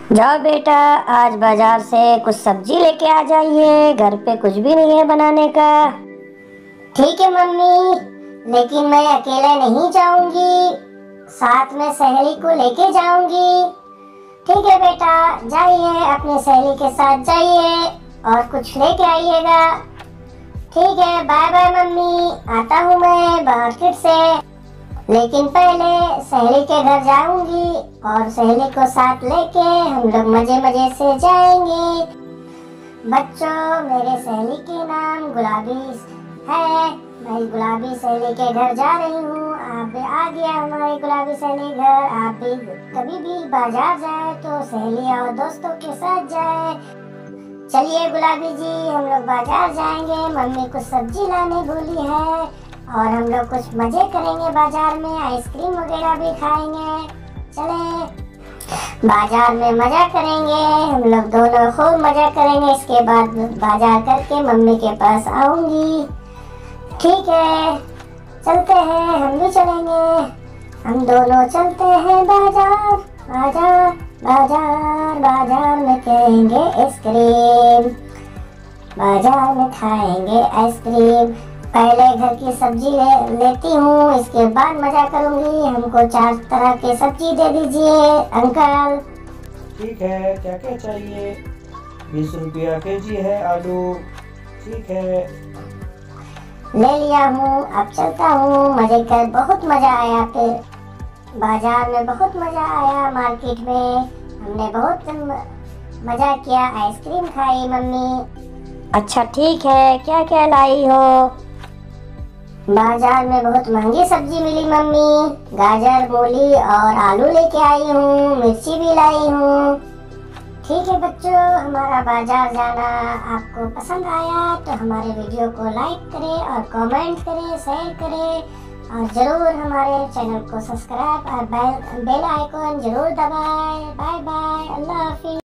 जाओ बेटा, आज बाजार से कुछ सब्जी लेके आ जाइए। घर पे कुछ भी नहीं है बनाने का। ठीक है मम्मी, लेकिन मैं अकेले नहीं जाऊंगी, साथ में सहेली को लेके जाऊंगी। ठीक है बेटा, जाइए अपनी सहेली के साथ जाइए और कुछ लेके आइएगा। ठीक है, बाय बाय मम्मी, आता हूँ मैं मार्केट से। लेकिन पहले सहेली के घर जाऊंगी और सहेली को साथ लेके हम लोग मजे मजे से जाएंगे। बच्चों, मेरे सहेली के नाम गुलाबी है। मैं गुलाबी सहेली के घर जा रही हूँ। आप भी आ गया हमारे गुलाबी सहेली घर। आप भी कभी भी बाजार जाए तो सहेली और दोस्तों के साथ जाए। चलिए गुलाबी जी, हम लोग बाजार जाएंगे। मम्मी कुछ सब्जी लाने भूली है और हम लोग कुछ मजे करेंगे बाजार में, आइसक्रीम वगैरह भी खाएंगे। चले बाजार में मजा करेंगे, हम लोग दोनों खूब मजा करेंगे। इसके बाद बाजार करके मम्मी के पास आऊंगी। ठीक है, चलते हैं, हम भी चलेंगे। हम दोनों चलते हैं बाजार। बाजार बाजार बाजार में खाएंगे आइसक्रीम। बाजार में खाएंगे आइसक्रीम। पहले घर की सब्जी लेती हूँ, इसके बाद मजा करूंगी। हमको 4 तरह की सब्जी दे दीजिए अंकल। ठीक है, क्या क्या चाहिए? 20 रुपया केजी है आलू। ठीक है, ले लिया हूँ, अब चलता हूँ। मजे कर, बहुत मजा आया। फिर बाजार में बहुत मजा आया। मार्केट में हमने बहुत मजा किया, आइसक्रीम खाई मम्मी। अच्छा ठीक है, क्या क्या लाई हो? बाजार में बहुत महंगी सब्जी मिली मम्मी। गाजर, मूली और आलू लेके आई हूँ, मिर्ची भी लाई हूँ। ठीक है बच्चों, हमारा बाजार जाना आपको पसंद आया तो हमारे वीडियो को लाइक करें और कमेंट करें, शेयर करें और ज़रूर हमारे चैनल को सब्सक्राइब और बेल आइकन ज़रूर दबाएं। बाय बाय, अल्लाह हाफिज़।